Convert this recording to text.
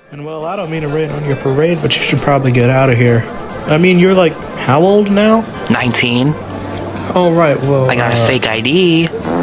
And well, I don't mean to rain on your parade, but you should probably get out of here. I mean, you're like, how old now? 19. Oh, right, well... I got a fake ID.